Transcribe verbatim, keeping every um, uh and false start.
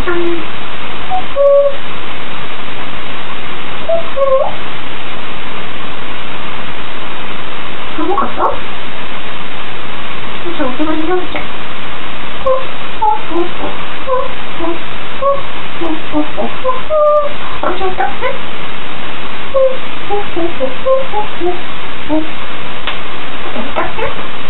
さん。寒かった？じゃあお手紙読んじゃう。あ、ちょっと。え？